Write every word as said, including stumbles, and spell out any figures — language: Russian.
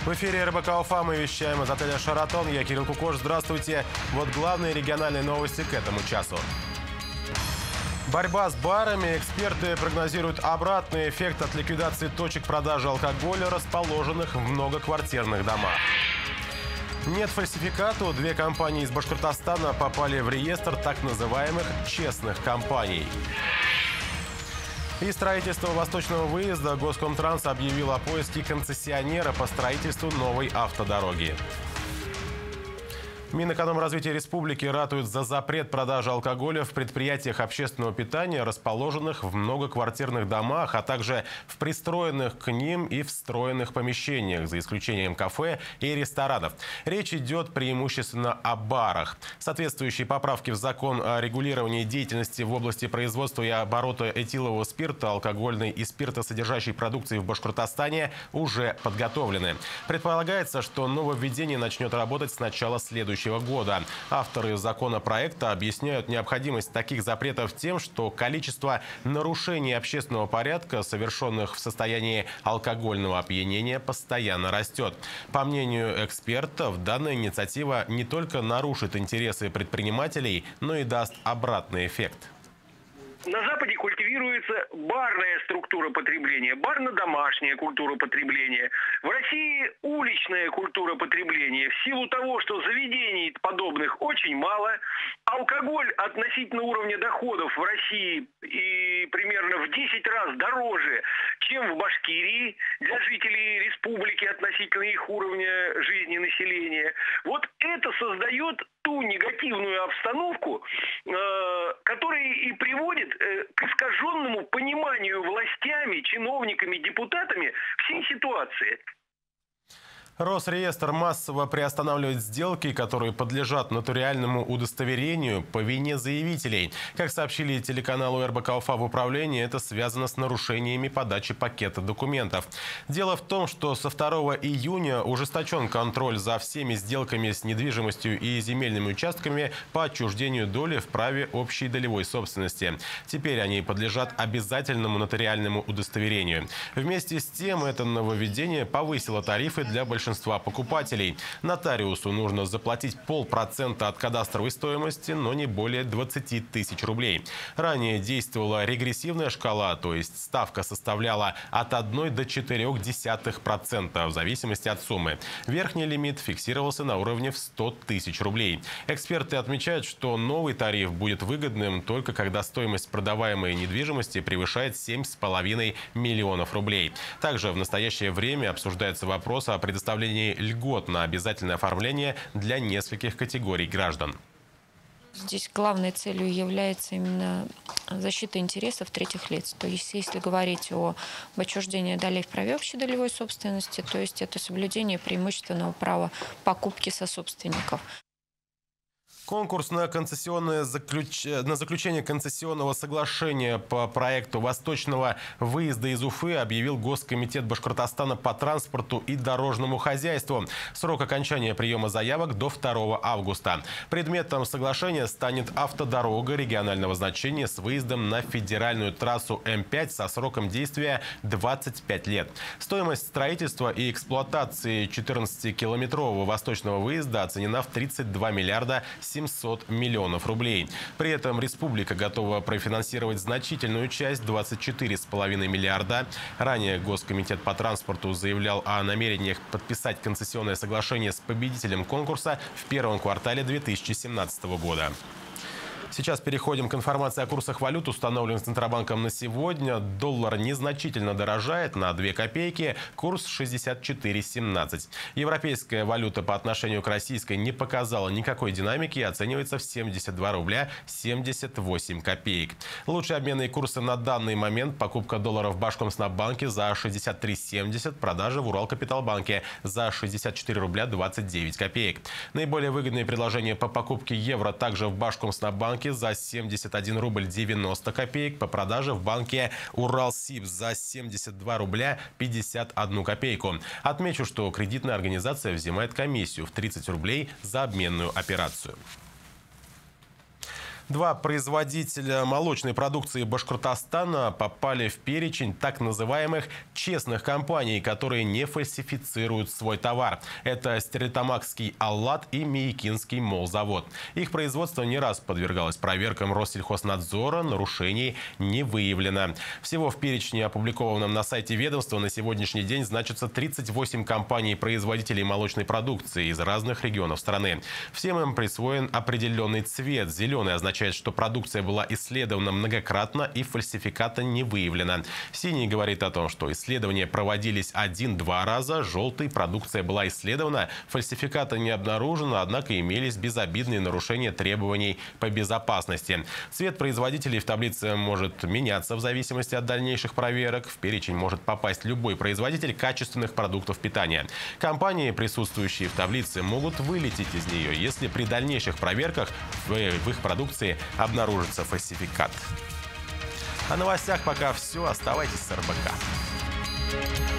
В эфире эр бэ ка Уфа, мы вещаем из отеля «Шаратон». Я Кирилл Кукош. Здравствуйте. Вот главные региональные новости к этому часу. Борьба с барами. Эксперты прогнозируют обратный эффект от ликвидации точек продажи алкоголя, расположенных в многоквартирных домах. Нет фальсификату. Две компании из Башкортостана попали в реестр так называемых честных компаний. И строительство восточного выезда. Госкомтранс объявил о поиске концессионера по строительству новой автодороги. Минэкономразвития республики ратует за запрет продажи алкоголя в предприятиях общественного питания, расположенных в многоквартирных домах, а также в пристроенных к ним и встроенных помещениях, за исключением кафе и ресторанов. Речь идет преимущественно о барах. Соответствующие поправки в закон о регулировании деятельности в области производства и оборота этилового спирта, алкогольной и спиртосодержащей продукции в Башкортостане уже подготовлены. Предполагается, что нововведение начнет работать с начала следующего года. Авторы законопроекта объясняют необходимость таких запретов тем, что количество нарушений общественного порядка, совершенных в состоянии алкогольного опьянения, постоянно растет. По мнению экспертов, данная инициатива не только нарушит интересы предпринимателей, но и даст обратный эффект. На Западе культивируется барная структура потребления, барно-домашняя культура потребления. В России уличная культура потребления. В силу того, что заведений подобных очень мало, алкоголь относительно уровня доходов в России и примерно в десять раз дороже, чем в Башкирии для жителей республики относительно их уровня жизни населения. Вот это создает ту негативную обстановку, э, которая и приводит э, к искаженному пониманию властями, чиновниками, депутатами всей ситуации. Росреестр массово приостанавливает сделки, которые подлежат нотариальному удостоверению по вине заявителей. Как сообщили телеканалу эр бэ ка Уфа в управлении, это связано с нарушениями подачи пакета документов. Дело в том, что со второго июня ужесточен контроль за всеми сделками с недвижимостью и земельными участками по отчуждению доли в праве общей долевой собственности. Теперь они подлежат обязательному нотариальному удостоверению. Вместе с тем, это нововведение повысило тарифы для большинства большинства покупателей. Нотариусу нужно заплатить полпроцента от кадастровой стоимости, но не более двадцати тысяч рублей. Ранее действовала регрессивная шкала, то есть ставка составляла от одной до четырёх десятых процента в зависимости от суммы. Верхний лимит фиксировался на уровне в сто тысяч рублей. Эксперты отмечают, что новый тариф будет выгодным только когда стоимость продаваемой недвижимости превышает семь с половиной миллионов рублей. Также в настоящее время обсуждается вопрос о предоставлении льгот на обязательное оформление для нескольких категорий граждан. Здесь главной целью является именно защита интересов третьих лиц. То есть, если говорить о отчуждении долей в праве общей долевой собственности, то есть это соблюдение преимущественного права покупки сособственников. Конкурс на, концессионное заключ... на заключение концессионного соглашения по проекту восточного выезда из Уфы объявил Госкомитет Башкортостана по транспорту и дорожному хозяйству. Срок окончания приема заявок до второго августа. Предметом соглашения станет автодорога регионального значения с выездом на федеральную трассу эм пять со сроком действия двадцать пять лет. Стоимость строительства и эксплуатации четырнадцатикилометрового восточного выезда оценена в тридцать два миллиарда семьсот миллионов рублей. При этом республика готова профинансировать значительную часть – двадцать четыре с половиной миллиарда. Ранее Госкомитет по транспорту заявлял о намерениях подписать концессионное соглашение с победителем конкурса в первом квартале две тысячи семнадцатого года. Сейчас переходим к информации о курсах валют, установленных Центробанком на сегодня. Доллар незначительно дорожает на две копейки, курс шестьдесят четыре семнадцать. Европейская валюта по отношению к российской не показала никакой динамики и оценивается в семьдесят два рубля семьдесят восемь копеек. Лучшие обменные курсы на данный момент: покупка долларов в Башкомснаббанке за шестьдесят три семьдесят, продажа в Уралкапиталбанке за шестьдесят четыре рубля двадцать девять копеек. Наиболее выгодные предложения по покупке евро также в Башкомснаббанке за семьдесят один рубль девяносто копеек, по продаже в банке Уралсиб за семьдесят два рубля пятьдесят одну копейку. Отмечу, что кредитная организация взимает комиссию в тридцать рублей за обменную операцию. Два производителя молочной продукции Башкортостана попали в перечень так называемых честных компаний, которые не фальсифицируют свой товар. Это Стерлитамакский Аллат и Миякинский молзавод. Их производство не раз подвергалось проверкам Россельхознадзора, нарушений не выявлено. Всего в перечне, опубликованном на сайте ведомства, на сегодняшний день значится тридцать восемь компаний-производителей молочной продукции из разных регионов страны. Всем им присвоен определенный цвет. Зеленый означает, что продукция была исследована многократно и фальсификата не выявлено. Синий говорит о том, что исследования проводились один-два раза. Желтый — продукция была исследована, фальсификата не обнаружено, однако имелись безобидные нарушения требований по безопасности. Цвет производителей в таблице может меняться в зависимости от дальнейших проверок. В перечень может попасть любой производитель качественных продуктов питания. Компании, присутствующие в таблице, могут вылететь из нее, если при дальнейших проверках в их продукции обнаружится фальсификат. О новостях пока все. Оставайтесь с эр бэ ка.